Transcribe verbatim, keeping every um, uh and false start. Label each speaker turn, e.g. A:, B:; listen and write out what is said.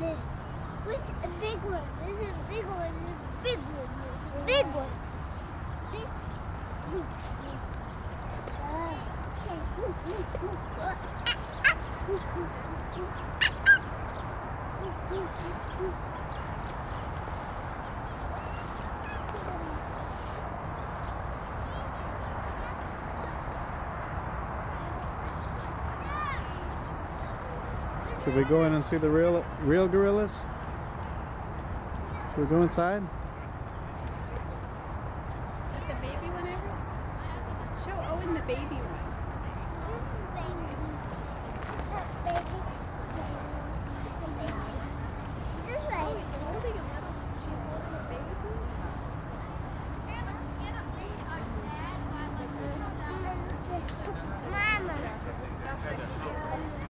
A: What's a big one? There's a big one. There's a big one. Big one. Big. Big.
B: Should we go in and see the real real gorillas? Should we go inside?
C: The baby one ever? Show Owen the baby one.
A: This is baby.